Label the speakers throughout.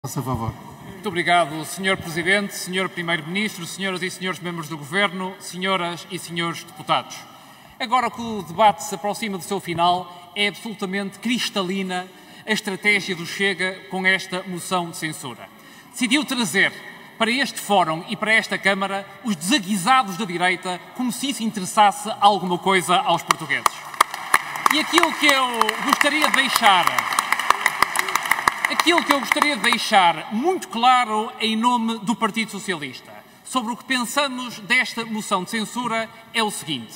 Speaker 1: Faça favor.
Speaker 2: Muito obrigado, Sr. Presidente, Sr. Primeiro-Ministro, Senhoras e Senhores Membros do Governo, Senhoras e Senhores Deputados. Agora que o debate se aproxima do seu final, é absolutamente cristalina a estratégia do Chega com esta moção de censura. Decidiu trazer para este fórum e para esta Câmara os desaguisados da direita como se isso interessasse alguma coisa aos portugueses. E aquilo que eu gostaria de deixar muito claro em nome do Partido Socialista sobre o que pensamos desta moção de censura é o seguinte: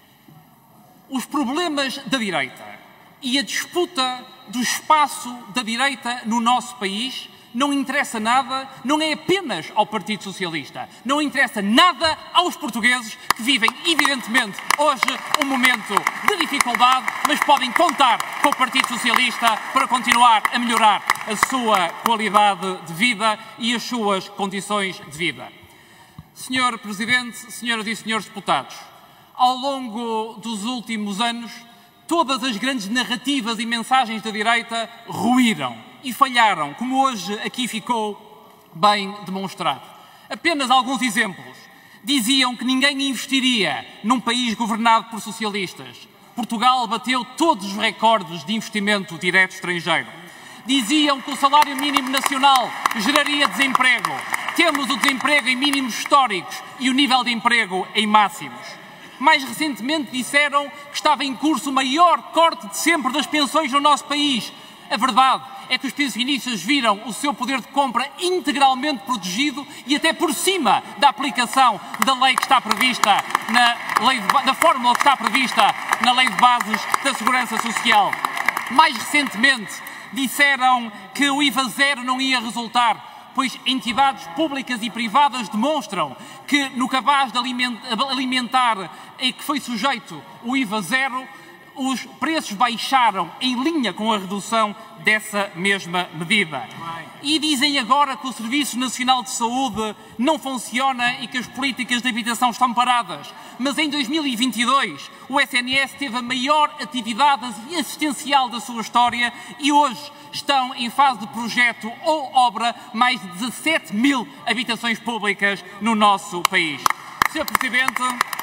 Speaker 2: os problemas da direita e a disputa do espaço da direita no nosso país não interessa nada, não é apenas ao Partido Socialista, não interessa nada aos portugueses que vivem, evidentemente, hoje um momento de dificuldade, mas podem contar com o Partido Socialista para continuar a melhorar a sua qualidade de vida e as suas condições de vida. Senhor Presidente, Senhoras e Senhores Deputados, ao longo dos últimos anos, todas as grandes narrativas e mensagens da direita ruíram e falharam, como hoje aqui ficou bem demonstrado. Apenas alguns exemplos. Diziam que ninguém investiria num país governado por socialistas. Portugal bateu todos os recordes de investimento direto estrangeiro. Diziam que o salário mínimo nacional geraria desemprego. Temos o desemprego em mínimos históricos e o nível de emprego em máximos. Mais recentemente disseram que estava em curso o maior corte de sempre das pensões no nosso país. A verdade é que os pensionistas viram o seu poder de compra integralmente protegido e até por cima da aplicação da lei que está prevista da fórmula que está prevista na Lei de Bases da Segurança Social. Mais recentemente disseram que o IVA zero não ia resultar, pois entidades públicas e privadas demonstram que no cabaz de alimentar em que foi sujeito o IVA zero, os preços baixaram em linha com a redução dessa mesma medida. E dizem agora que o Serviço Nacional de Saúde não funciona e que as políticas de habitação estão paradas. Mas em 2022 o SNS teve a maior atividade assistencial da sua história e hoje estão em fase de projeto ou obra mais de 17 mil habitações públicas no nosso país. Sr. Presidente,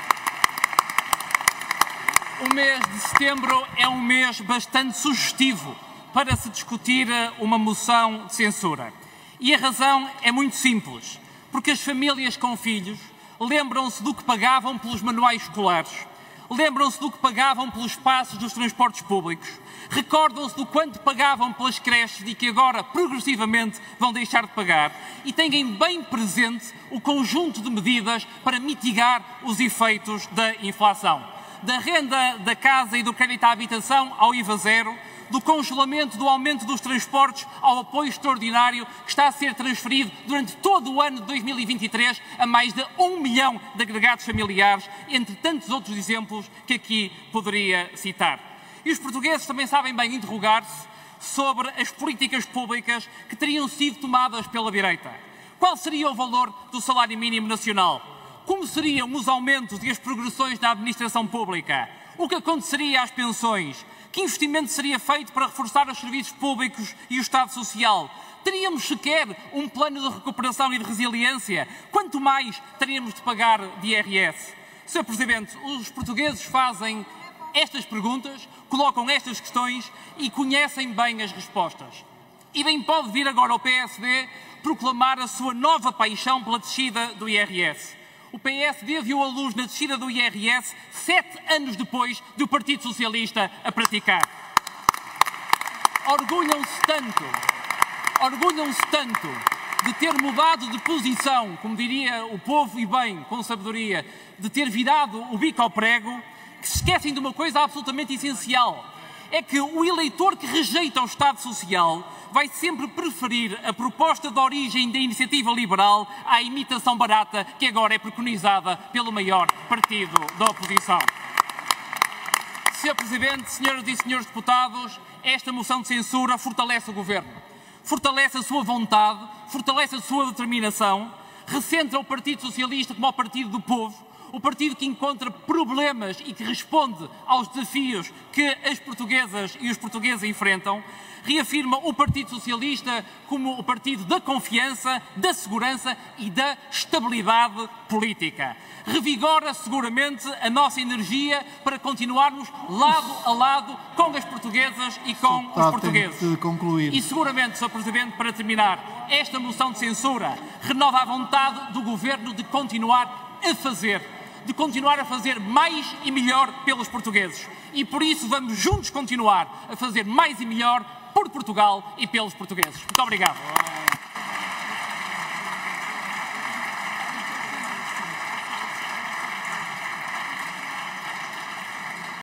Speaker 2: o mês de setembro é um mês bastante sugestivo para se discutir uma moção de censura. E a razão é muito simples, porque as famílias com filhos lembram-se do que pagavam pelos manuais escolares, lembram-se do que pagavam pelos passos dos transportes públicos, recordam-se do quanto pagavam pelas creches e que agora, progressivamente, vão deixar de pagar e têm bem presente o conjunto de medidas para mitigar os efeitos da inflação. Da renda da casa e do crédito à habitação ao IVA zero, do congelamento do aumento dos transportes ao apoio extraordinário que está a ser transferido durante todo o ano de 2023 a mais de 1 milhão de agregados familiares, entre tantos outros exemplos que aqui poderia citar. E os portugueses também sabem bem interrogar-se sobre as políticas públicas que teriam sido tomadas pela direita. Qual seria o valor do salário mínimo nacional? Como seriam os aumentos e as progressões da administração pública? O que aconteceria às pensões? Que investimento seria feito para reforçar os serviços públicos e o Estado Social? Teríamos sequer um plano de recuperação e de resiliência? Quanto mais teríamos de pagar de IRS? Sr. Presidente, os portugueses fazem estas perguntas, colocam estas questões e conhecem bem as respostas. E bem pode vir agora o PSD proclamar a sua nova paixão pela descida do IRS. O PSD viu a luz na descida do IRS 7 anos depois do Partido Socialista a praticar. Orgulham-se tanto de ter mudado de posição, como diria o povo e bem, com sabedoria, de ter virado o bico ao prego, que se esquecem de uma coisa absolutamente essencial. É que o eleitor que rejeita o Estado Social vai sempre preferir a proposta de origem da iniciativa liberal à imitação barata que agora é preconizada pelo maior partido da oposição. Sr. Presidente, Senhoras e Senhores Deputados, esta moção de censura fortalece o Governo, fortalece a sua vontade, fortalece a sua determinação, recentra o Partido Socialista como o partido do povo, o partido que encontra problemas e que responde aos desafios que as portuguesas e os portugueses enfrentam, reafirma o Partido Socialista como o partido da confiança, da segurança e da estabilidade política. Revigora seguramente a nossa energia para continuarmos lado a lado com as portuguesas e com os portugueses. E seguramente, Sr. Presidente, para terminar, esta moção de censura renova a vontade do Governo de continuar a fazer mais e melhor pelos portugueses. E por isso vamos juntos continuar a fazer mais e melhor por Portugal e pelos portugueses. Muito obrigado.